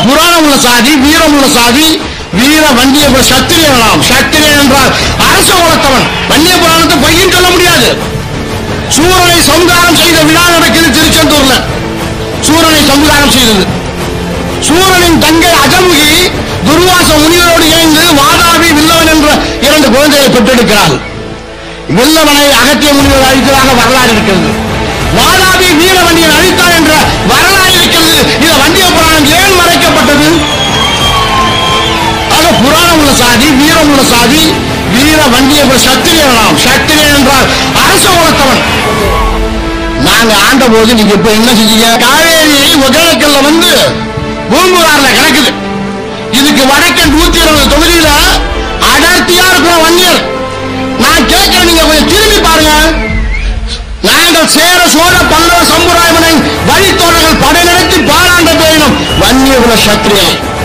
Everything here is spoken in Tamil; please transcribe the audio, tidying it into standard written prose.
புராணம் உள்ள சாதி, வீரம் உள்ள சாதி, வீர வண்டியபுர சத்திரியனாம். சத்திரியன் என்றால் அரச குலத்தவன். வண்டிய புராணத்தை பொய்யும் சொல்ல முடியாது. சூரனை சம்ஹாரம் செய்த விழா நடக்குது திருச்செந்தூர்ல. சூரனை சம்ஹாரம் செய்தது. சூரனின் தங்கை அகமுகி துர்வாச முனிவரோடு இணைந்து வாதாபி வில்லவன் என்ற 2 குழந்தைகளை பெற்றெடுக்கிறாள். வில்லவனை அகத்திய முனிவர் அழித்ததாக வரலாறு இருக்கிறது. வாதாபி வீரவண்டியன் அழித்தார் என்ற வரலாறு இருக்கிறது. இந்த வண்டிய புராணம் ஏன் மறைக்கப்பட்டது? ஆக புராணம் உள்ள சாதி, வீரம் உள்ள சாதி, வீர வண்டியபுர சத்திரியனாம். சத்திரியன் என்றால் அரச குலத்தவன். நாங்க ஆண்ட போது நீங்க இப்ப என்ன செஞ்சீங்க? காவேரி ஒகேனக்கல்ல வந்து பூம்புகார்ல கிடக்குது. இதுக்கு வடக்கே 120 தொகுதியில அடர்த்தியா இருக்கிற வன்னியர். நான் கேட்கிறேன், நீங்க கொஞ்சம் திரும்பி பாருங்க. நாங்கள் சேர சோழ பல்லவ சம்புராயமனை வழித்தோழர்கள் படை நடத்தி பாராண்ட பேரினும் வன்னியகுல சத்திரியன்.